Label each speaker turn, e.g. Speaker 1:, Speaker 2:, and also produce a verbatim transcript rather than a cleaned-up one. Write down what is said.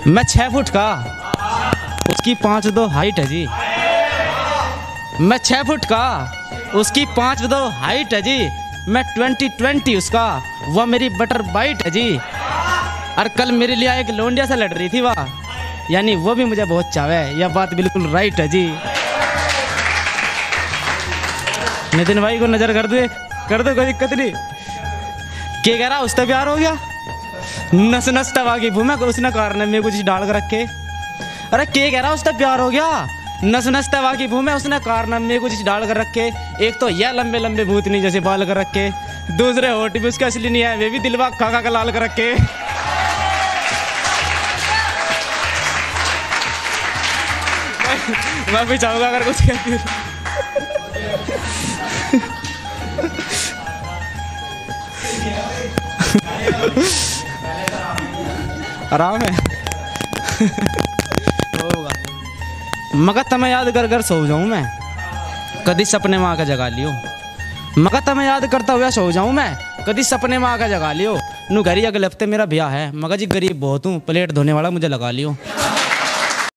Speaker 1: मैं छः फुट का, उसकी पाँच दो हाइट है जी। मैं छः फुट का, उसकी पाँच दो हाइट है जी। मैं ट्वेंटी ट्वेंटी उसका, वह मेरी बटर बाइट है जी। और कल मेरे लिए एक लौंडिया से लड़ रही थी वह, यानी वो भी मुझे बहुत चावे है। यह बात बिल्कुल राइट है जी। नितिन भाई को नजर कर दे, कर दो, कोई दिक्कत नहीं। क्या कह रहा, उससे प्यार हो गया? नस नस तवा की भूमि उसने कारण में कुछ डाल कर रखे। अरे क्या कह रहा, उससे प्यार हो गया? नस नस तवा की भूमि उसने कारण में कुछ डाल कर रखे। एक तो यह लंबे लंबे भूतनी जैसे बाल कर रखे, दूसरे होठ भी उसका असली नहीं है, वे भी दिलवा खा खा लाल कर रखे। मैं भी चाहूंगा अगर कुछ कहती आराम है। होगा मगर तमें याद कर कर सो जाऊं मैं, कभी सपने में आकर जगा लियो। मगर तमें याद करता हुआ सो जाऊं मैं, कभी सपने में आकर जगा लियो। नू घरी अगले हफ्ते मेरा ब्याह है, मगर जी गरीब बहुत हूँ, प्लेट धोने वाला मुझे लगा लियो।